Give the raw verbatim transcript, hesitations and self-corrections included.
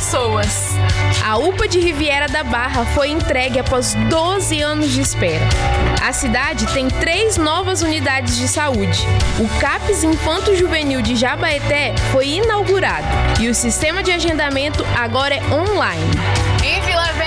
pessoas. A U P A de Riviera da Barra foi entregue após doze anos de espera. A cidade tem três novas unidades de saúde. O CAPS Infanto Juvenil de Jabaeté foi inaugurado e o sistema de agendamento agora é online. Em Vila Velha,